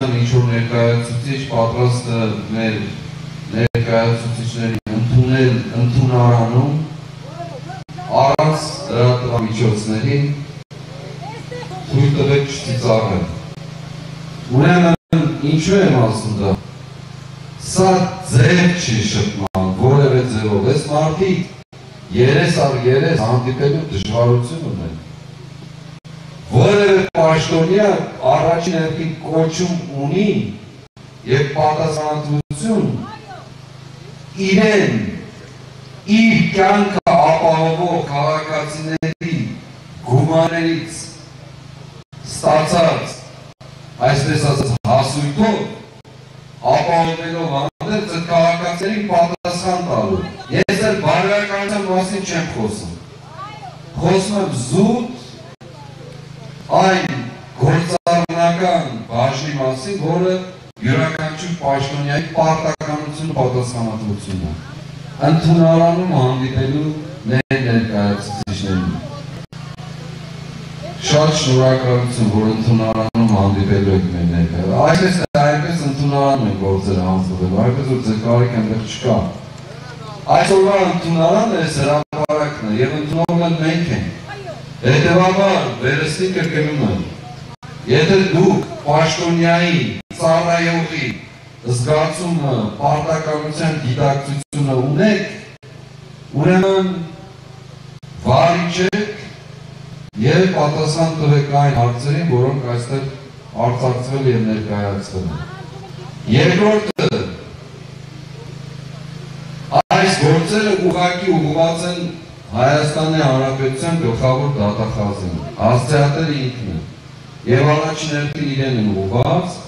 ինչ-որ ներկայացուցիչ պատրաստ է մեր ներկայացուցիչների ընդունել ընդունարանում առանց լրատվամիջոցների թույլ տվեք չծիծաղել։ Ուրեմն ինչու եմ ասում դա։ Սա ձև չի շփման, որևէ ձևով, այս մարդիկ երես առ երես հանդիպելու դժվարություն ունեն։ Որևէ պաշտոնյա առաջին հերթին կոչում ունի եւ պատասխանատվություն իրեն իր կյանքը ապահովող քաղաքացիների գումարներից ստացած այսպես ասած հասույթով ապահովելով հանդերձ այդ քաղաքացիներին պատասխան տալու։ Ես էլ բարոյականության մասին չեմ խոսում։ Խոսում եմ զուտ այն գործառնական բաժնի մասին, որը յուրաքանչյուր պաշտոնյայի պարտականություն պատասխանատվությունն է։ Ընդունարանում հանդիպելու մեր ներկայացուցիչներին։ Շատ շնորհակալություն, որ ընդունարանում հանդիպելու եք մեր ներկայացուցիչներին։ Այսպես ընդունարանում են գործերը հանձնվել, այնպես որ ձեր կարիք այնտեղ չկա։ Այսօրվա ընդունարանը այս հրապարակն է եւ ընդունողն էլ մենք ենք։ Հետևաբար վերստի կրկնում եմ, եթե դուք պաշտոնյայի, ծառայողի զգացումը, պարտականության գիտակցությունը ունեք, ուրեմն վարի չեք եւ պատասխան տվեք այն հարցերին, որոնք այստեղ արձակցվել եւ ներկայացվել են։ Երկրորդը, այս գործերը ուղղակի ուղղված են Հայաստանի Հանրապետության գլխավոր դատախազին, հասցեատերը ինքն է, եւ առաջին հերթին իրեն են ուղղված,